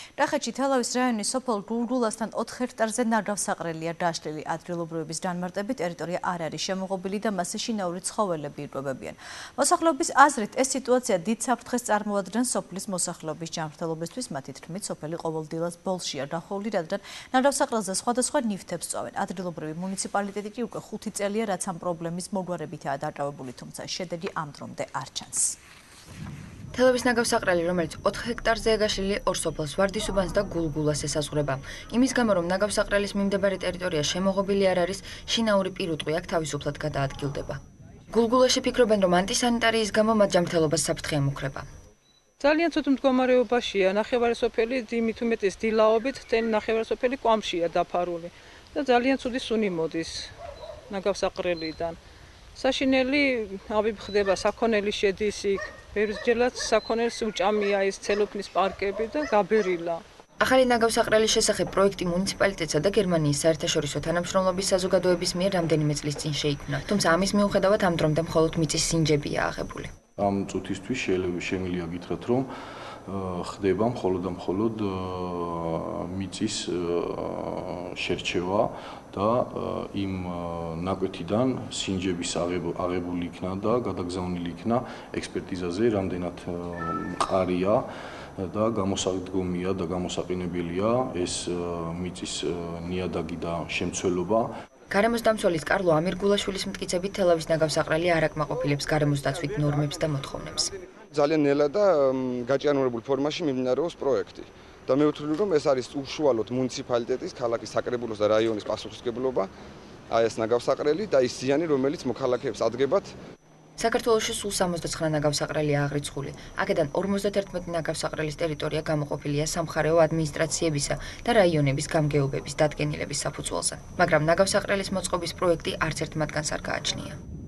კახეთში თელავის რაიონის სოფელ გულგულასთან 4 ჰექტარზე ნაგავსაყრელია დაშლილი. ადგილობრივების განმარტებით ტერიტორია არ არის შემოღობილი და მასზე შინაური ცხოველები იკვებებიან. მოსახლეობის აზრით ეს სიტუაცია დიდ საფრთხეს წარმოადგენს სოფლის მოსახლეობის ჯანმრთელობისთვის. მათი თქმით, სოფელი ყოველდღიურად ბოლშია დახვეული, რადგან ნაგავსაყრელზე სხვადასხვა ნივთებს წვავენ. ადგილობრივი მუნიციპალიტეტი კი უკვე 5 წელია, რაც ამ პრობლემის მოგვარებითაა დაკავებული, თუმცა შედეგი ამ დრომდე არ ჩანს. თელავის ნაგავსაყრელი, რომელიც 4 ჰექტარზეა გაშლილი, ორ სოფელს ვარდისუბანს და გულგულას ესაზღვრება. იმის გამო, რომ ნაგავსაყრელის მიმდებარე ტერიტორია შემოღობილი არ არის, შინაური პირუტყვი აქ თავისუფლად გადაადგილდება. გულგულაში ფიქრობენ, რომ ანტისანიტარიის გამო მათ ჯანმრთელობას საფრთხე ემუქრება. ძალიან ცუდ მდგომარეობაშია ნახევარი სოფელი, იმით უმეტეს დილაობით, ნახევარი სოფელი კვამშია დაფარული და ძალიან ცუდი სუნი მოდის ნაგავსაყრელიდან. საშინელი ავიბხდება, საქონელი შედის იქ, ბევრჯერაც საქონელს უჭამია ეს ცელოფნის პარკები და გაბერილა. ახალი ნაგავსაყრელის შესახებ პროექტი მუნიციპალიტეტსა და გერმანიის საერთაშორისო თანამშრომლობის საზოგადოების მიერ რამდენიმე წლის წინ შეიქმნა. თუმცა ამის მიუხედავად ამ დრომდე მხოლოდ მიწის სინჯებია აღებული. ამ წუთისთვის შემიძლია გითხრათ, რომ ხდება მხოლოდ მიწის შერჩევა და იმ ნაკვეთიდან სინჯების აღებული იქნა და გადაგზავნილი იქნა ექსპერტიზაზე, რამდენად მყარია და გამოსადგომია და გამოსაყენებელია ეს მიწის ნიადაგი და შემცველობა. გარემოს დამცველის კარლო ამირგულაშვილის მტკიცებით თელავის ნაგავსაყრელი არ აკმაყოფილებს გარემოს დაცვით ნორმებს და მოთხოვნებს. ძალიან ნელა და გაჭიანურებულ ფორმაში მიმდინარეობს პროექტი. და მე ვთვლი, რომ ეს არის უშუალოდ მუნიციპალიტეტის, ქალაქის საკრებულოს და რაიონის პასუხისმგებლობა, აი ეს ნაგავსაყრელი და ის ზიანი, რომელიც მოქალაქეებს ადგენთ. საქართველოში სულ 69 ნაგავსაყრელია აღრიცხული. აქედან 51 ნაგავსაყრელის ტერიტორია გამოყოფილია სამხარეო ადმინისტრაციებისა და რაიონების გამგეობების დადგენილების საფუძველზე. მაგრამ ნაგავსაყრელის მოწყობის პროექტი არც ერთ მათგანს არ გააჩნია.